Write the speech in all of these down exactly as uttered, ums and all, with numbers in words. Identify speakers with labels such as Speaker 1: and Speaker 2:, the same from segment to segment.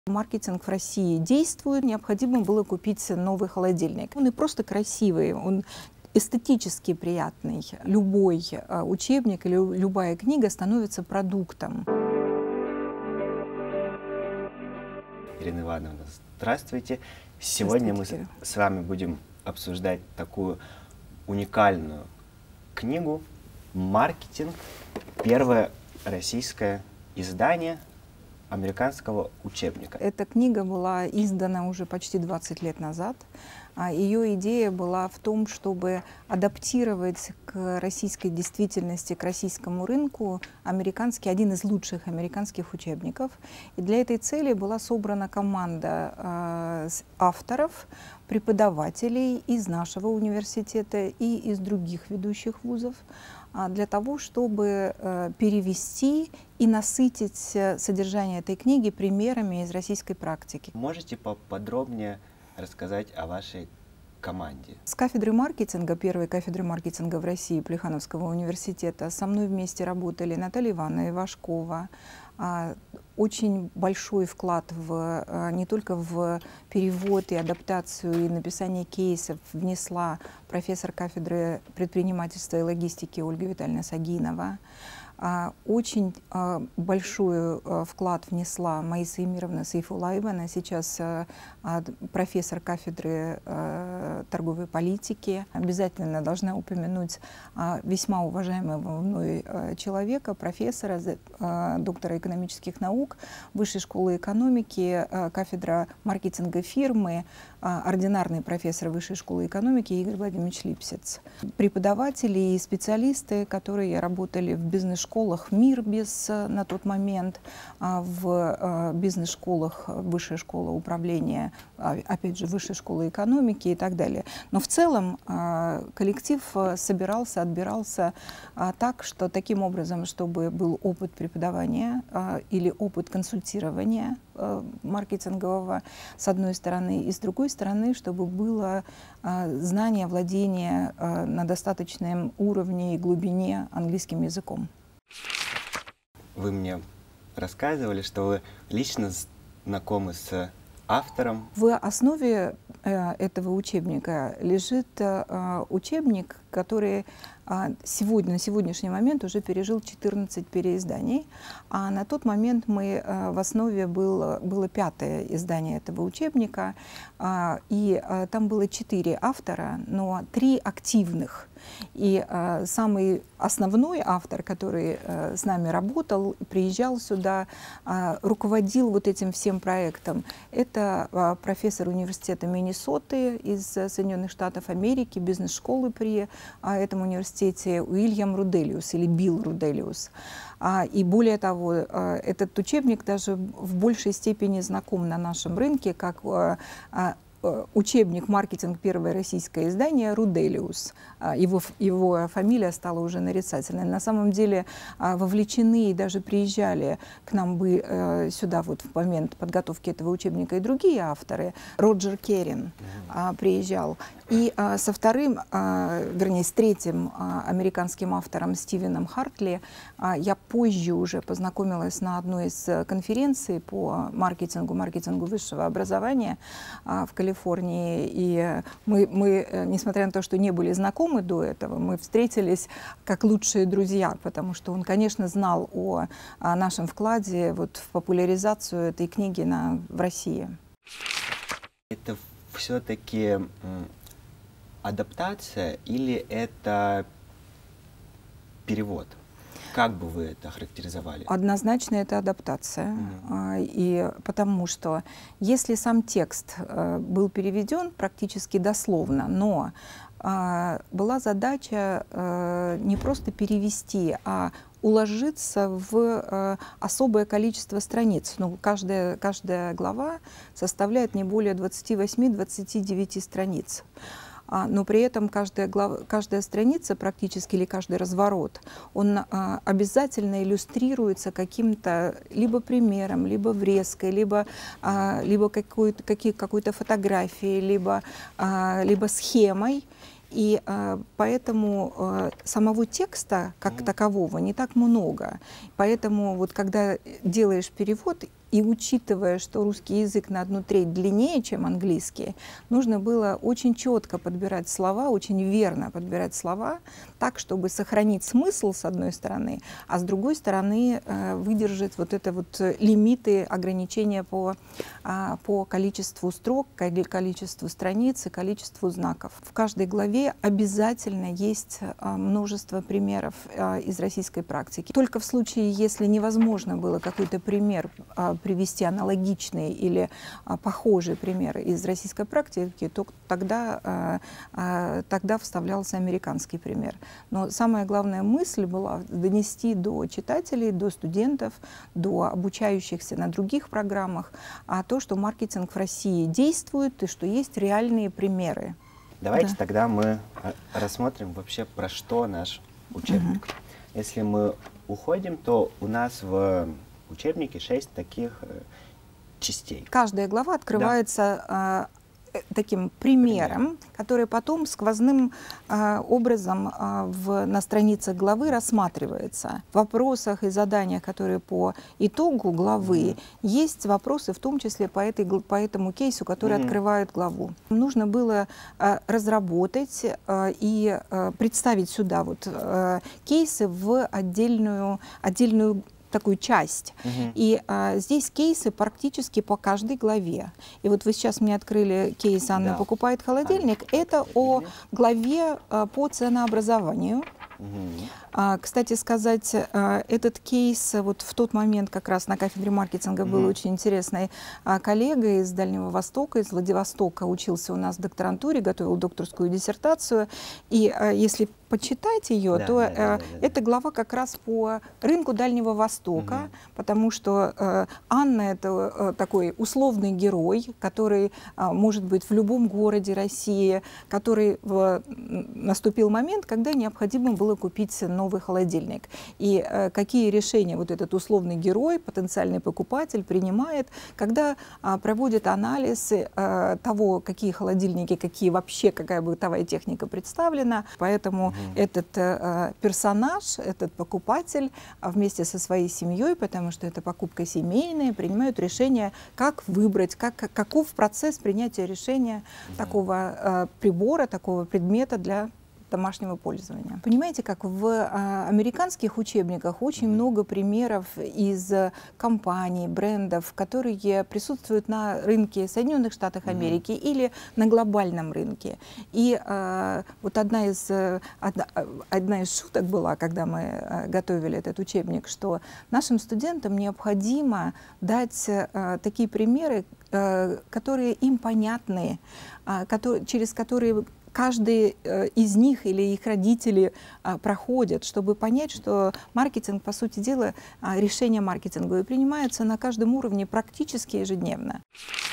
Speaker 1: Маркетинг в России действует, необходимо было купить новый холодильник. Он и просто красивый, он эстетически приятный. Любой учебник или любая книга становится продуктом.
Speaker 2: Ирина Ивановна, здравствуйте. Сегодня
Speaker 1: Здравствуйте,
Speaker 2: мы с вами будем обсуждать такую уникальную книгу «Маркетинг. Первое российское издание американского учебника».
Speaker 1: Эта книга была издана уже почти двадцать лет назад. Ее идея была в том, чтобы адаптировать к российской действительности, к российскому рынку американский, один из лучших американских учебников. И для этой цели была собрана команда э, авторов, преподавателей из нашего университета и из других ведущих вузов, для того, чтобы э, перевести и насытить содержание этой книги примерами из российской практики.
Speaker 2: Можете поподробнее рассказать о вашей команде?
Speaker 1: С кафедры маркетинга, первой кафедры маркетинга в России Плехановского университета, со мной вместе работали Наталья Ивановна Ивашкова. Очень большой вклад в, не только в перевод и адаптацию и написание кейсов внесла профессор кафедры предпринимательства и логистики Ольга Витальевна Сагинова. Очень большой вклад внесла Маиса Эмировна Сейфулаева, она сейчас профессор кафедры торговой политики. Обязательно должна упомянуть весьма уважаемого мной человека, профессора, доктора экономических наук, Высшей школы экономики, кафедра маркетинга фирмы, ординарный профессор Высшей школы экономики Игорь Владимирович Липсец. Преподаватели и специалисты, которые работали в бизнес-школах МИРБИЗ на тот момент, в бизнес-школах Высшая школа управления, опять же, Высшая школа экономики и так далее. Но в целом коллектив собирался, отбирался так, что таким образом, чтобы был опыт преподавания или опыт консультирования маркетингового, с одной стороны, и с другой стороны, чтобы было знание, владение на достаточном уровне и глубине английским языком.
Speaker 2: Вы мне рассказывали, что вы лично знакомы с автором.
Speaker 1: В основе э, этого учебника лежит э, учебник, который э, сегодня, на сегодняшний момент уже пережил четырнадцать переизданий, а на тот момент мы, э, в основе было, было пятое издание этого учебника, э, и э, там было четыре автора, но три активных. И э, самый основной автор, который э, с нами работал, приезжал сюда, э, руководил вот этим всем проектом, это э, профессор университета Миннесоты из Соединенных Штатов Америки, бизнес-школы при э, этом университете Уильям Руделиус или Билл Руделиус. А, и более того, э, этот учебник даже в большей степени знаком на нашем рынке как э, э, учебник «Маркетинг. Первое российское издание» Руделиус. Его, его фамилия стала уже нарицательной. На самом деле вовлечены и даже приезжали к нам бы сюда вот в момент подготовки этого учебника и другие авторы. Роджер Керрин mm-hmm. приезжал. И со вторым, вернее, с третьим американским автором Стивеном Хартли я позже уже познакомилась на одной из конференций по маркетингу, маркетингу высшего образования в Калифорнии. И мы, мы, несмотря на то, что не были знакомы до этого, мы встретились как лучшие друзья, потому что он, конечно, знал о, о нашем вкладе вот, в популяризацию этой книги на, в России.
Speaker 2: Это все-таки адаптация или это перевод? Как бы вы это характеризовали?
Speaker 1: Однозначно это адаптация. Mm-hmm. И потому что если сам текст был переведен практически дословно, но была задача не просто перевести, а уложиться в особое количество страниц. Ну, каждая, каждая глава составляет не более двадцати восьми — двадцати девяти страниц. Но при этом каждая, глава, каждая страница практически или каждый разворот, он а, обязательно иллюстрируется каким-то либо примером, либо врезкой, либо, а, либо какой-то, какой, какой-то фотографией, либо, а, либо схемой. И э, поэтому э, самого текста как такового не так много. Поэтому вот когда делаешь перевод, и учитывая, что русский язык на одну треть длиннее, чем английский, нужно было очень четко подбирать слова, очень верно подбирать слова, так, чтобы сохранить смысл с одной стороны, а с другой стороны э, выдержать вот это вот лимиты, ограничения по, э, по количеству строк, количеству страниц и количеству знаков. В каждой главе обязательно есть э, множество примеров э, из российской практики. Только в случае, если невозможно было какой-то пример э, привести аналогичные или а, похожие примеры из российской практики, то тогда, а, а, тогда вставлялся американский пример. Но самая главная мысль была донести до читателей, до студентов, до обучающихся на других программах, а то, что маркетинг в России действует и что есть реальные примеры.
Speaker 2: Давайте
Speaker 1: да.
Speaker 2: тогда мы рассмотрим вообще, про что наш учебник. Угу. Если мы уходим, то у нас в учебнике шесть таких э, частей.
Speaker 1: Каждая глава открывается да. э, таким примером, Пример. который потом сквозным э, образом э, в, на страницах главы рассматривается. В вопросах и заданиях, которые по итогу главы, mm-hmm. есть вопросы, в том числе по, этой, по этому кейсу, который mm-hmm. открывает главу. Нужно было э, разработать э, и э, представить сюда вот, э, кейсы в отдельную, отдельную такую часть. Uh-huh. И а, здесь кейсы практически по каждой главе. И вот вы сейчас мне открыли кейс «Анна да. покупает холодильник». А, это о главе а, по ценообразованию. Uh-huh. А, кстати сказать, а, этот кейс вот в тот момент как раз на кафедре маркетинга был uh-huh. очень интересный а, коллега из Дальнего Востока, из Владивостока, учился у нас в докторантуре, готовил докторскую диссертацию. И а, если почитать ее, да, то да, э, да, да, эта глава как раз по рынку Дальнего Востока, угу. потому что э, Анна — это э, такой условный герой, который э, может быть в любом городе России, который в, наступил момент, когда необходимо было купить новый холодильник. И э, какие решения вот этот условный герой, потенциальный покупатель принимает, когда э, проводит анализ э, того, какие холодильники, какие вообще, какая бытовая техника представлена. Поэтому этот э, персонаж, этот покупатель вместе со своей семьей, потому что это покупка семейная, принимают решение, как выбрать, как, каков процесс принятия решения mm-hmm. такого э, прибора, такого предмета для домашнего пользования. Понимаете, как в а, американских учебниках очень mm-hmm. много примеров из компаний, брендов, которые присутствуют на рынке Соединенных Штатов Америки mm-hmm. или на глобальном рынке. И а, вот одна из, одна, одна из шуток была, когда мы а, готовили этот учебник, что нашим студентам необходимо дать а, такие примеры, а, которые им понятны, а, которые, через которые каждый э, из них или их родители э, проходят, чтобы понять, что маркетинг, по сути дела, э, решение маркетинговое принимается на каждом уровне практически ежедневно.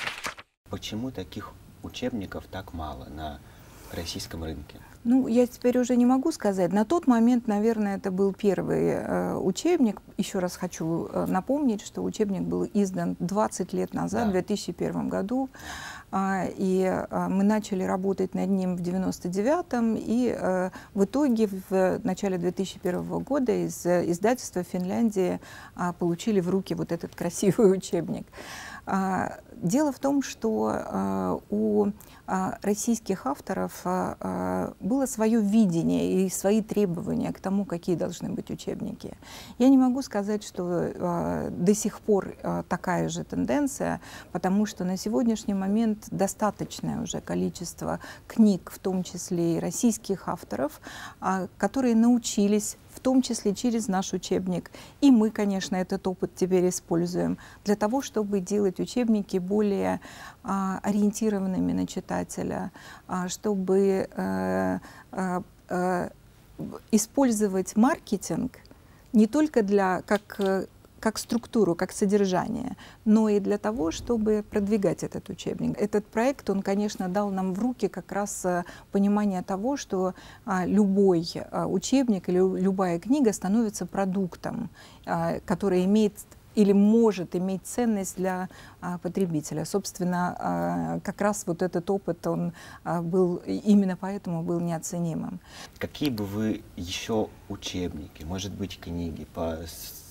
Speaker 2: Почему таких учебников так мало на российском рынке?
Speaker 1: Ну, я теперь уже не могу сказать. На тот момент, наверное, это был первый э, учебник. Еще раз хочу э, напомнить, что учебник был издан двадцать лет назад, да. в две тысячи первом году. Uh, и uh, мы начали работать над ним в девяносто девятом, и uh, в итоге в начале две тысячи первого года из uh, издательства Финляндии uh, получили в руки вот этот красивый учебник. Uh, дело в том, что uh, у uh, российских авторов uh, было свое видение и свои требования к тому, какие должны быть учебники. Я не могу сказать, что uh, до сих пор uh, такая же тенденция, потому что на сегодняшний момент достаточное уже количество книг, в том числе и российских авторов, которые научились, в том числе через наш учебник. И мы, конечно, этот опыт теперь используем для того, чтобы делать учебники более а, ориентированными на читателя, а, чтобы а, а, а, использовать маркетинг не только для, как как структуру, как содержание, но и для того, чтобы продвигать этот учебник. Этот проект, он, конечно, дал нам в руки как раз понимание того, что а, любой а, учебник или любая книга становится продуктом, а, который имеет или может иметь ценность для а, потребителя. Собственно, а, как раз вот этот опыт, он а, был, именно поэтому был неоценимым.
Speaker 2: Какие бы вы еще учебники, может быть, книги по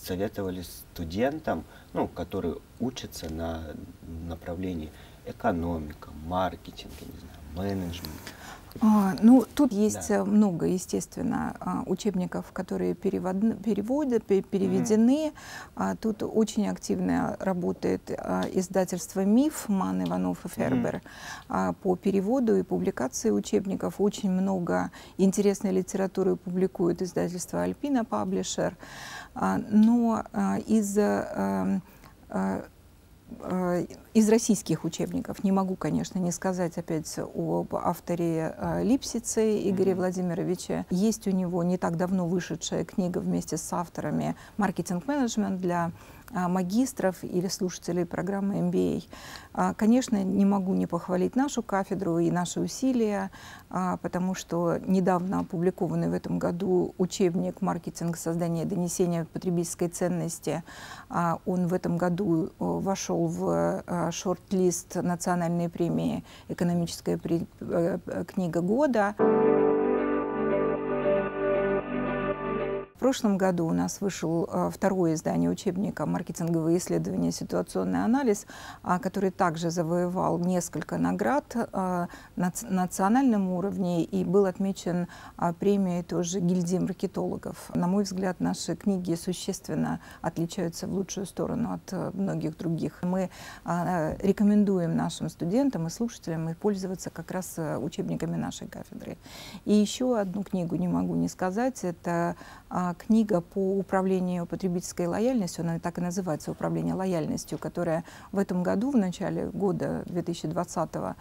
Speaker 2: советовали студентам, ну, которые учатся на направлении экономика, маркетинг, я не знаю, менеджмент?
Speaker 1: А, ну, тут есть
Speaker 2: Да.
Speaker 1: много, естественно, а, учебников, которые переводны, переводят, пе- переведены. А, тут очень активно работает а, издательство «Миф» Ман, Иванов и Фербер а, по переводу и публикации учебников. Очень много интересной литературы публикует издательство «Альпина Паблишер». А, но а, из а, а, из российских учебников не могу, конечно, не сказать опять об авторе э, Липсице Игоре mm-hmm. Владимировиче. Есть у него не так давно вышедшая книга вместе с авторами «Маркетинг-менеджмент» для э, магистров или слушателей программы эм би эй. А, конечно, не могу не похвалить нашу кафедру и наши усилия, а, потому что недавно опубликованный в этом году учебник «Маркетинг. Создание и донесение потребительской ценности», а, он в этом году вошел в шорт-лист национальной премии «Экономическая при... книга года». В прошлом году у нас вышел э, второе издание учебника «Маркетинговые исследования. Ситуационный анализ», э, который также завоевал несколько наград э, на национальном уровне и был отмечен э, премией тоже гильдии маркетологов. На мой взгляд, наши книги существенно отличаются в лучшую сторону от э, многих других. Мы э, рекомендуем нашим студентам и слушателям пользоваться как раз э, учебниками нашей кафедры. И еще одну книгу не могу не сказать. Это э, книга по управлению потребительской лояльностью, она так и называется «Управление лояльностью», которая в этом году, в начале года две тысячи двадцатого,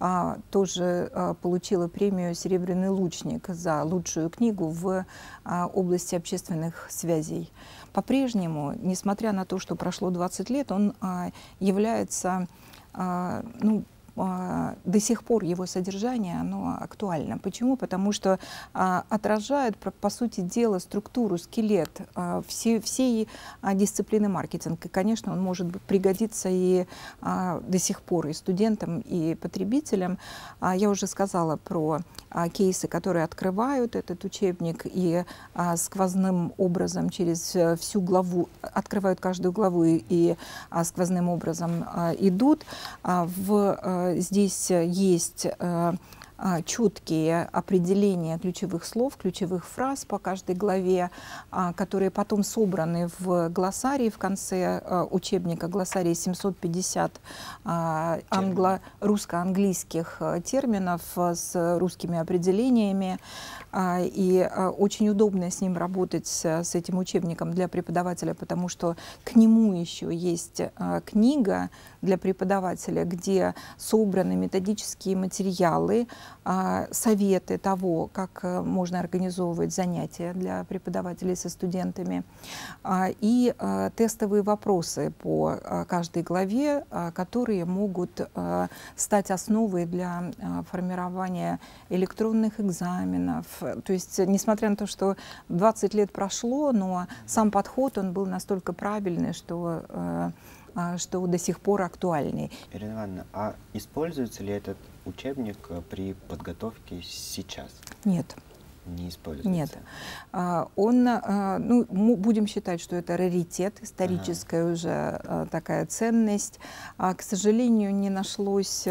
Speaker 1: тоже получила премию «Серебряный лучник» за лучшую книгу в области общественных связей. По-прежнему, несмотря на то, что прошло двадцать лет, он является, ну, до сих пор его содержание, оно актуально. Почему? Потому что а, отражает, по сути дела, структуру, скелет а, все, всей а, дисциплины маркетинга. И, конечно, он может пригодиться и а, до сих пор и студентам, и потребителям. А, я уже сказала про а, кейсы, которые открывают этот учебник и а, сквозным образом через всю главу, открывают каждую главу и, и а, сквозным образом а, идут. А, в а, Здесь есть э, четкие определения ключевых слов, ключевых фраз по каждой главе, э, которые потом собраны в глоссарии в конце э, учебника. Глоссарий семьсот пятьдесят э, англо- русско-английских терминов с русскими определениями. Э, и э, очень удобно с ним работать, с, с этим учебником для преподавателя, потому что к нему еще есть э, книга для преподавателя, где собраны методические материалы, советы того, как можно организовывать занятия для преподавателей со студентами, и тестовые вопросы по каждой главе, которые могут стать основой для формирования электронных экзаменов. То есть, несмотря на то, что двадцать лет прошло, но сам подход, он был настолько правильный, что что до сих пор актуальный.
Speaker 2: Ирина Ивановна, а используется ли этот учебник при подготовке сейчас?
Speaker 1: Нет.
Speaker 2: Не используется?
Speaker 1: Нет. Он, ну, будем считать, что это раритет, историческая ага. уже такая ценность. К сожалению, не нашлось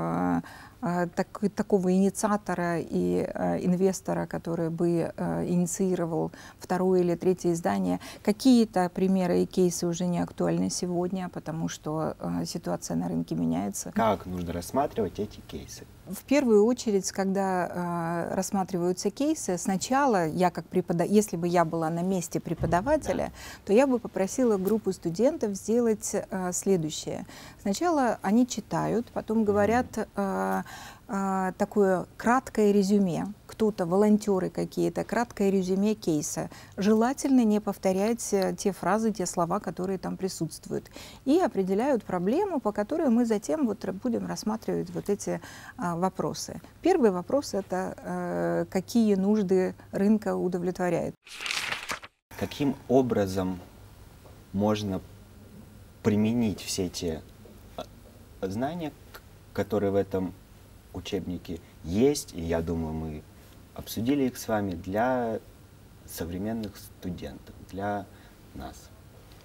Speaker 1: Так, такого инициатора и э, инвестора, который бы э, инициировал второе или третье издание. Какие-то примеры и кейсы уже не актуальны сегодня, потому что э, ситуация на рынке меняется.
Speaker 2: Как нужно рассматривать эти кейсы?
Speaker 1: В первую очередь, когда э, рассматриваются кейсы, сначала я как преподаватель, если бы я была на месте преподавателя, да. то я бы попросила группу студентов сделать э, следующее. Сначала они читают, потом говорят э, э, такое краткое резюме. Кто-то, волонтеры какие-то, краткое резюме кейса. Желательно не повторять те фразы, те слова, которые там присутствуют. И определяют проблему, по которой мы затем вот будем рассматривать вот эти э, вопросы. Первый вопрос — это э, какие нужды рынка удовлетворяет.
Speaker 2: Каким образом можно применить все те знания, которые в этом учебнике есть, и я думаю, мы обсудили их с вами, для современных студентов, для нас?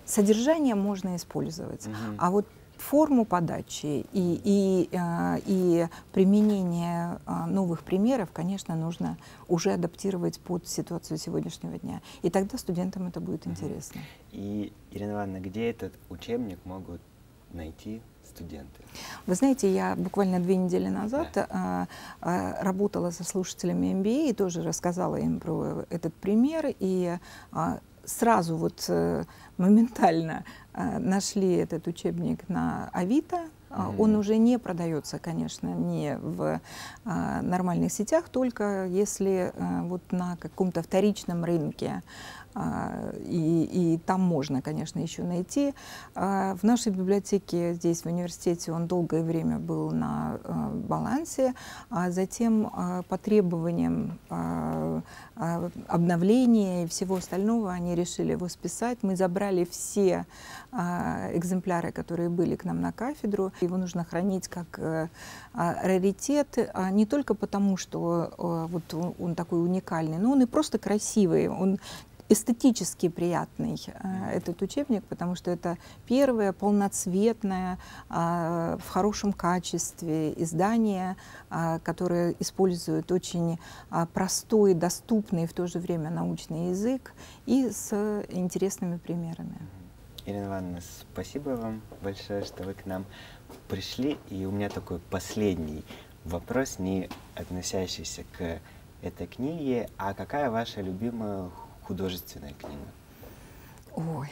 Speaker 1: содержание можно использовать,
Speaker 2: Угу.
Speaker 1: а вот форму подачи и, и, и применение новых примеров, конечно, нужно уже адаптировать под ситуацию сегодняшнего дня. И тогда студентам это будет интересно.
Speaker 2: И, Ирина Ивановна, где этот учебник могут найти студенты?
Speaker 1: Вы знаете, я буквально две недели назад
Speaker 2: Да.
Speaker 1: а, а, работала со слушателями эм би эй и тоже рассказала им про этот пример. И а, сразу вот а, моментально а, нашли этот учебник на Авито. Mm-hmm. Он уже не продается, конечно, не в а, нормальных сетях, только если а, вот на каком-то вторичном рынке. А, и, и там можно, конечно, еще найти. А, в нашей библиотеке здесь, в университете, он долгое время был на а, балансе, а затем а, по требованиям а, а, обновления и всего остального они решили его списать. Мы забрали все а, экземпляры, которые были к нам на кафедру. Его нужно хранить как а, а, раритет, а не только потому, что а, вот он, он такой уникальный, но он и просто красивый. Он эстетически приятный э, этот учебник, потому что это первое полноцветное, э, в хорошем качестве издание, э, которое использует очень э, простой, доступный и в то же время научный язык и с интересными примерами.
Speaker 2: Ирина Ивановна, спасибо вам большое, что вы к нам пришли. И у меня такой последний вопрос, не относящийся к этой книге. А какая ваша любимая художественная книга?
Speaker 1: Ой,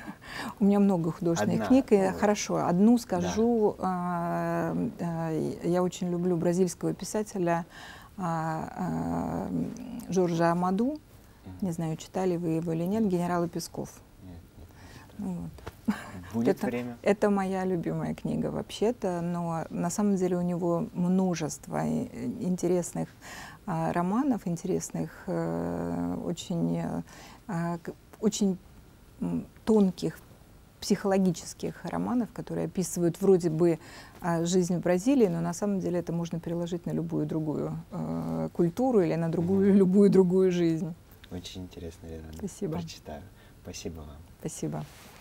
Speaker 1: у меня много художественных
Speaker 2: Одна,
Speaker 1: книг. И,
Speaker 2: ой.
Speaker 1: хорошо, одну скажу.
Speaker 2: Да.
Speaker 1: А, а, я очень люблю бразильского писателя а, а, Жоржа Амаду. Mm-hmm. Не знаю, читали вы его или нет. «Генерал и Песков».
Speaker 2: Нет, нет, не
Speaker 1: вот.
Speaker 2: Будет
Speaker 1: это,
Speaker 2: время?
Speaker 1: Это моя любимая книга вообще-то, но на самом деле у него множество интересных а, романов, интересных, а, очень, а, очень тонких психологических романов, которые описывают вроде бы а, жизнь в Бразилии, но на самом деле это можно переложить на любую другую а, культуру или на другую, mm-hmm. любую другую жизнь.
Speaker 2: Очень интересно, Ирина.
Speaker 1: Спасибо.
Speaker 2: Прочитаю. Спасибо вам.
Speaker 1: Спасибо.